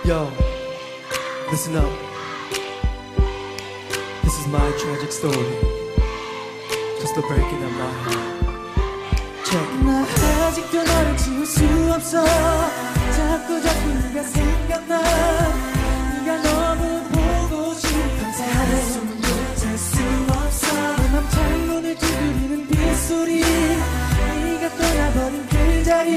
Yo, listen up. This is my tragic story. Just a break in my heart. Check. 나 아직도 너를 지울 수 없어. 자꾸 네가 생각나. 네가 너무 보고 싶어서 한숨도 잘 수 없어. 내 맘 창문을 두드리는 빗소리. 네가 떠나버린 그 자리.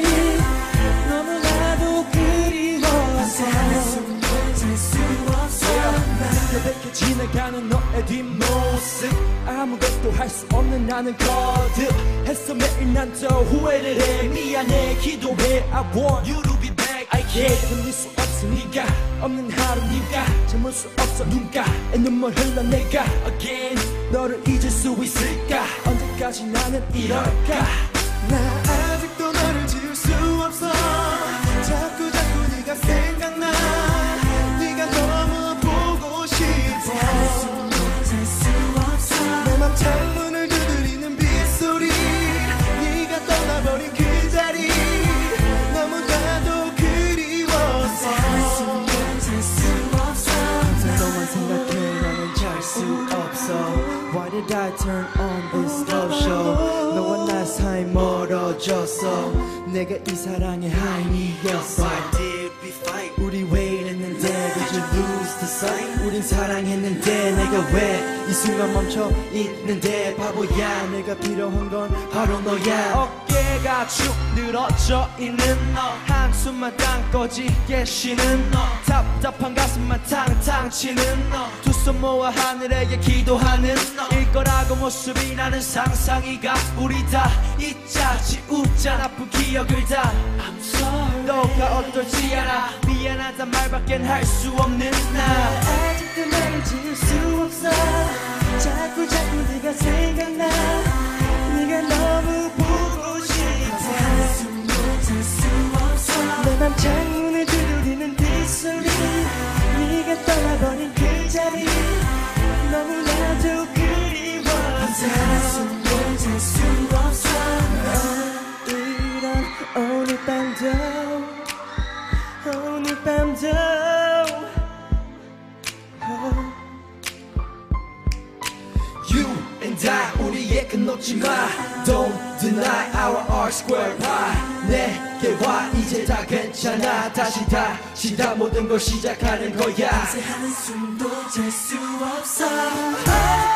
너무나도 그리워서 한숨도 잘 수 없어. 가볍게 지나가는 너의 뒷모습. 아무것도 할 수 없는 나는 거듭했어. 매일 난 또 후회를 해. 미안해 기도해. I want you to be back. I can't 견딜 수 없어. 네가 없는 하루. 네가 참을 수 없어. 눈가에 눈물 흘러 내가 again 너를 잊을 수 있을까. 언제까지 나는 이럴까. 나 아직도 너를 지울 수 없어. 자꾸 네가 생각나. 네가 너무 보고 싶어. 한숨도 잘 수 없어. 내 맘 창문을 두드리는 빗소리. 네가 떠나버린 그 자리. 너무나도 그리워서 한숨도 잘 수 없어. 항상 너만 생각해. 나는 잘 수 없어. Why did I turn on this love show. 너와 나 사이 멀어졌어. 내가 이 사랑의 하인이었어. Why did we fight. 우리 왜 이랬는데 Did you lose the sight. 우린 사랑했는데 내가 왜 이 순간 멈춰 있는데 바보야. 내가 필요한 건 바로 너야. 어깨가 축 늘어져 있는 너. 한숨만 땅꺼지게 쉬는 너. 답답한 가슴만 탕탕 치는 너. 두 손 모아 하늘에게 기도하는 너. 일 거라고 모습이 나는 상상이가. 우리 다 잊자 지우자 나쁜 기억을 다. I'm sorry. 너가 어떨지 알아. 미안하단 말밖엔 할 수 없는 나. 아직도 나를 지울 수 없어. 자꾸 네가 생각나. 네가 너무 보고 싶어. 한숨도 잘 수 없어. 내 맘 창문을 두드리는 빗소리. 네가 떠나버린 그 자리. 너무나도 그리워서 한숨도 잘 수 없어. 이런 오늘 밤도 오늘 밤도 You and I 우리의 끝 놓지 마. Don't deny our R square pie. 내게 와 이제 다 괜찮아. 다시 다 모든 걸 시작하는 거야. 이제 한숨도 잘 수 없어.